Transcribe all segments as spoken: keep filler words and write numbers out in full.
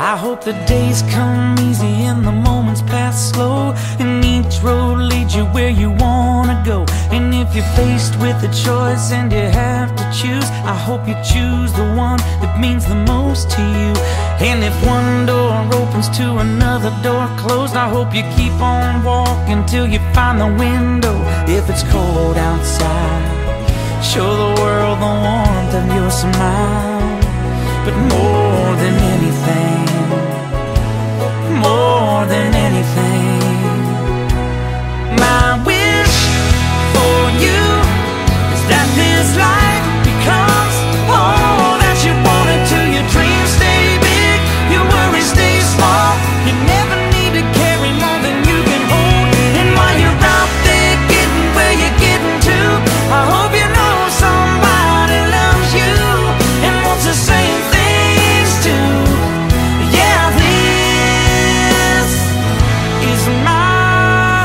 I hope the days come easy and the moments pass slow, and each road leads you where you wanna go. And if you're faced with a choice and you have to choose, I hope you choose the one that means the most to you. And if one door opens to another door closed, I hope you keep on walking till you find the window. If it's cold outside, show the world the warmth of your smile. But more than anything, more than anything, my wish for you is that this life becomes all that you want it to. Your dreams stay big, your worries stay small. You never need to carry more than you can hold. And while you're out there getting where you're getting to, I hope you know somebody loves you and wants the same things too. Yeah, this is my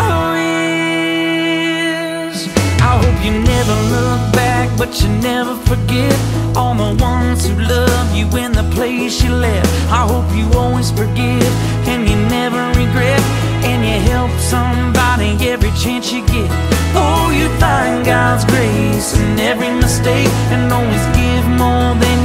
wish. I hope you never look back, but you never forget all the ones who love you in the place you left. I hope you always forgive and you never regret, and you help somebody every chance you get. Oh, you find God's grace in every mistake, and always give more than